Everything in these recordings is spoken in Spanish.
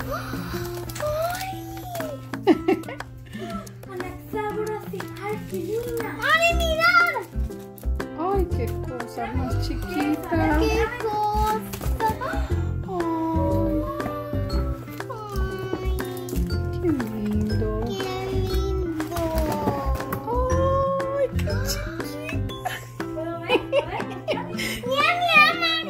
¡Ay, qué linda! ¡Ay, mirad! ¡Ay, qué cosa más chiquita! ¡Qué cosa! ¡Ay! ¡Qué lindo! ¡Qué lindo! ¡Ay, qué chiquita! ¡Mira, Mari!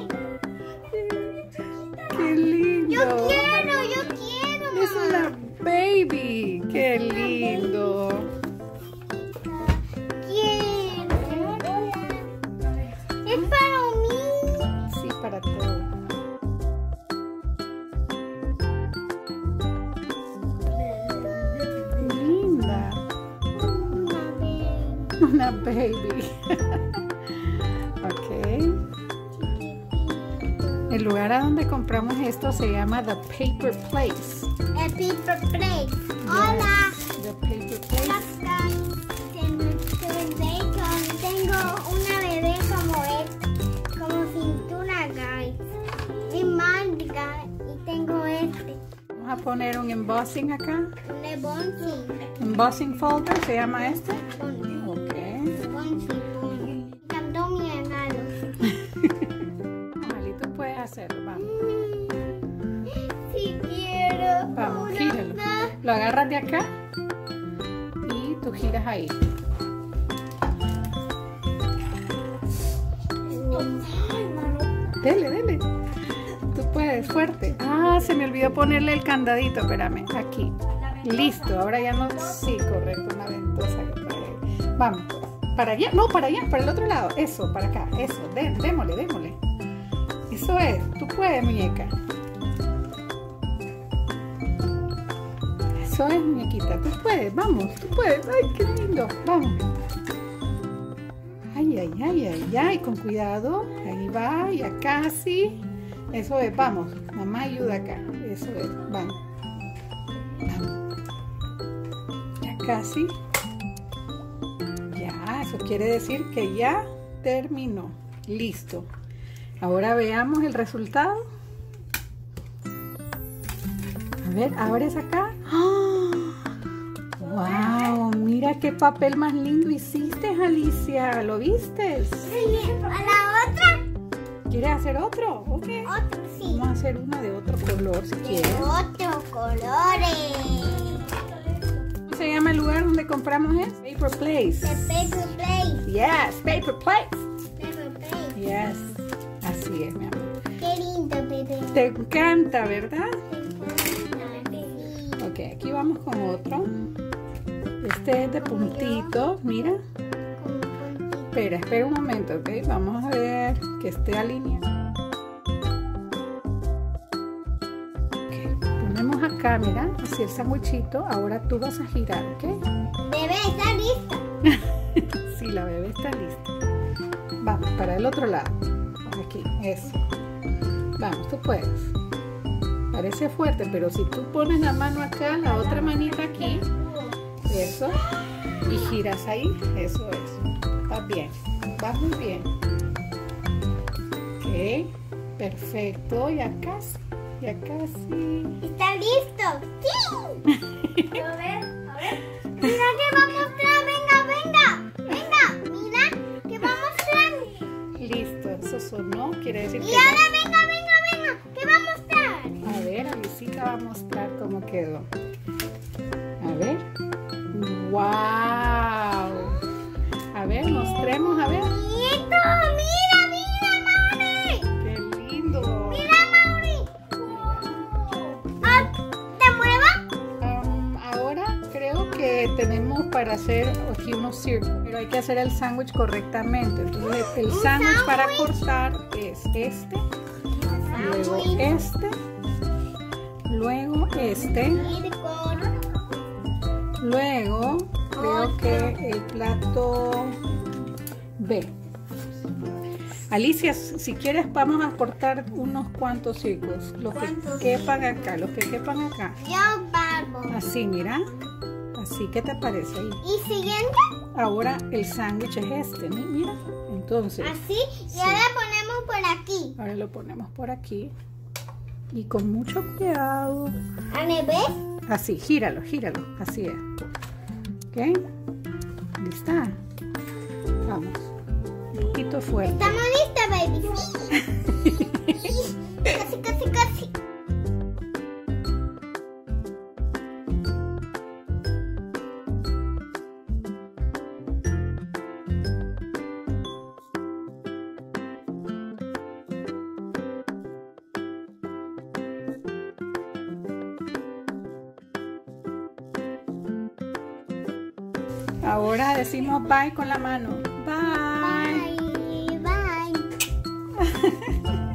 ¡Qué lindo! Yo quiero, Es una baby. ¡Qué lindo! Es para mí. Sí, para todo. Linda. Una baby. Ok. El lugar a donde compramos esto se llama The Paper Place. El Paper Place. Hola. The Paper Place. Tengo una bebé como cintura, guys. Mi manga y tengo este. Vamos a poner un embossing acá. Un embossing. Embossing folder se llama este. Ok. Me encantó mi regalo. Malito puedes hacerlo, vamos. Sí quiero. Vamos, gíralo. Lo agarras de acá y tú giras ahí. Dele, dele. Tú puedes, fuerte. Ah, se me olvidó ponerle el candadito. Espérame, aquí. Listo, ahora ya no. Sí, correcto, una ventosa que trae. Vamos, para allá. No, para allá, para el otro lado. Eso, para acá. Eso, démosle, démosle. Eso es. Tú puedes, muñeca. Eso es, muñequita. Tú puedes, vamos. Tú puedes. Ay, qué lindo. Vamos. Ay, ay, ay, ay, ay, con cuidado. Ahí va, ya casi. Eso es, vamos. Mamá ayuda acá. Eso es, vamos. Vamos. Ya casi. Ya, eso quiere decir que ya terminó. Listo. Ahora veamos el resultado. A ver, abres acá. ¡Oh! ¡Wow! Mira qué papel más lindo hiciste, Alicia. ¿Lo viste? ¿A la otra? ¿Quieres hacer otro? Ok. Otro, sí. Vamos a hacer uno de otro color si De quieres. otros colores. ¿Cómo se llama el lugar donde compramos esto? Paper Place. The Paper Place. Yes, Paper Place. Paper Place. Yes. Así es, mi amor. Qué lindo, bebé. Te encanta, ¿verdad? Sí. Ok, aquí vamos con otro. Este es de puntito, mira. Espera un momento, ok. Vamos a ver que esté alineado. Ok, ponemos acá, mira, así el sándwichito. Ahora tú vas a girar, ok. Bebé, ¿está lista? Sí, la bebé está lista. Vamos, para el otro lado. Aquí, eso. Vamos, tú puedes. Parece fuerte, pero si tú pones la mano acá, la otra manita aquí, eso, y giras ahí, eso es. Va bien, va muy bien. Ok, perfecto, ya casi, ya casi. ¿Está listo? ¡Sí! A ver. Mira que va a mostrar, venga. Mira que va a mostrar. Listo, eso sonó, quiere decir Y que ahora venga, que va a mostrar. A ver, Alicita va a mostrar cómo quedó. A ver. ¡Wow! A ver, mostremos, a ver. ¡Nieto! ¡Mira, Mauri! ¡Qué lindo! ¡Mira, Mauri! ¿Te mueva? Ahora creo que tenemos para hacer aquí unos círculos, pero hay que hacer el sándwich correctamente. Entonces el sándwich para cortar es este, luego este, luego este, luego creo que el plato B. Alicia, si quieres vamos a cortar unos cuantos círculos, los que quepan acá, Yo barbo. Así, mira. Así, ¿qué te parece ahí? ¿Y siguiente? Ahora el sándwich es este, ¿no? Mira. Entonces. Así. Y ahora ponemos por aquí. Ahora lo ponemos por aquí. Y con mucho cuidado. Anne, ¿ves? Así, gíralo, gíralo. Así es. ¿Ok? ¿Lista? Vamos. Un poquito fuerte. ¿Estamos listas, baby? Sí. Casi, casi, casi. Ahora decimos bye con la mano. Bye. Bye, bye.